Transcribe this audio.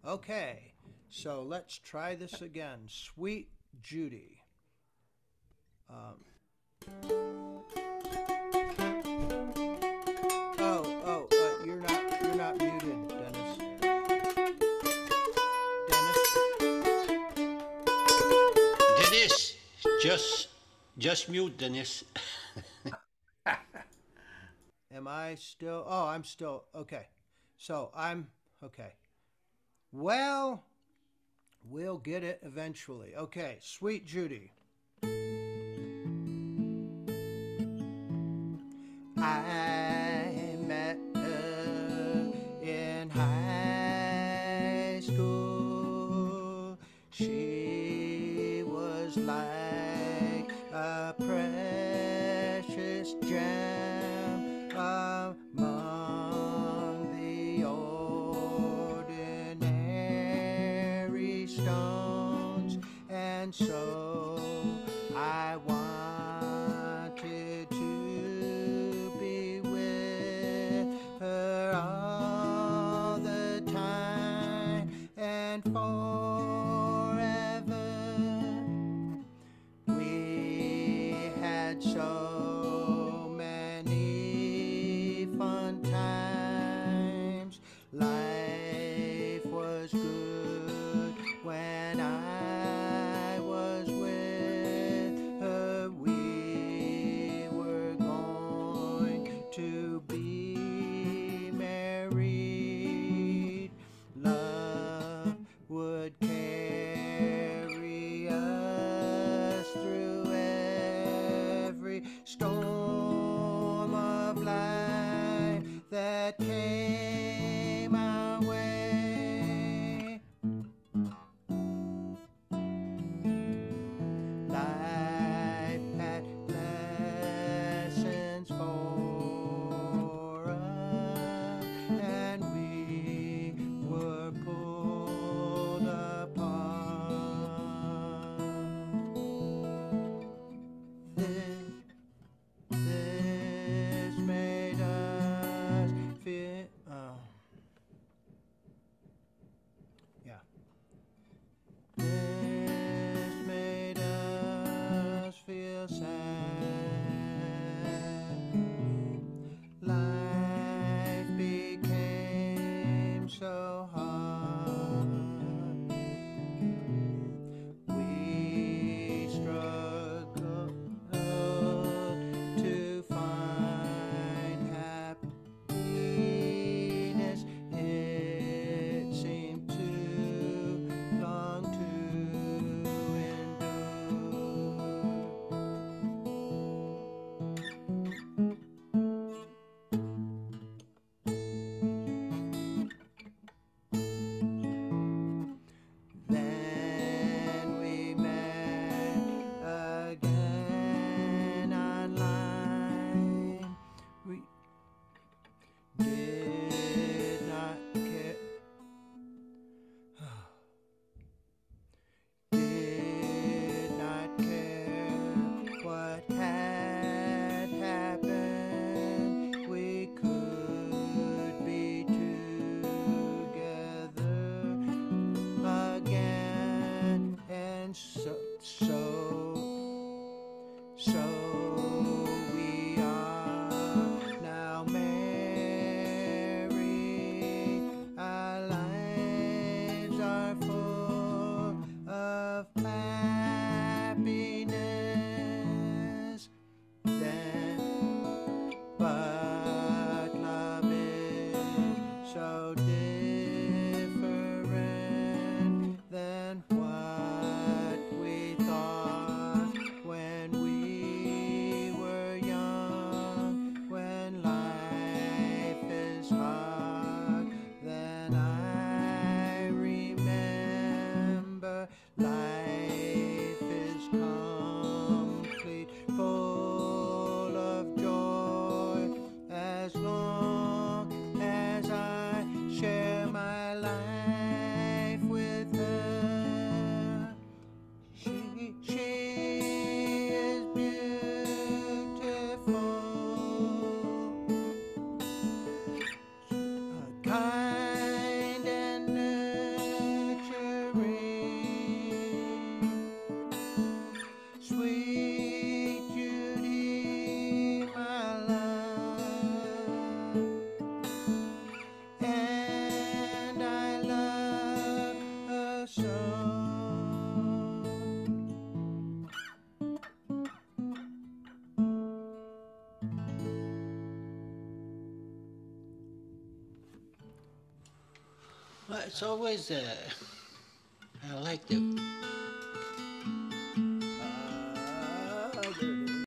Okay, so let's try this again. Sweet Judi. Um, you're not muted, Dennis. Dennis, Dennis, just mute Dennis. am I still? Oh, I'm still. Okay, so I'm okay. Well, we'll get it eventually. Okay, Sweet Judi. I met her in high school. She was like a precious gem among the ordinary stones, and so I wanted to be with her all the time and forever. We had so many fun times. Life was good when I was with her. We were going to be married. Love would carry us through every storm of life that came our way. Life had lessons for us, and we were pulled apart. This made us feel. Oh, yeah. This made us feel sad. Life became so hard. We struggled to find happiness. It seemed too long to endure. Then we met again online. We did not care. Did not care what had happened. We could be together again, and so we are now married. Our lives are full of happiness. Then, but love is so different than what we thought when we were young. When life is hard, then I remember life is complete, full of joy, as long as I share my life with her. She is beautiful, kind and Well, it's always I like the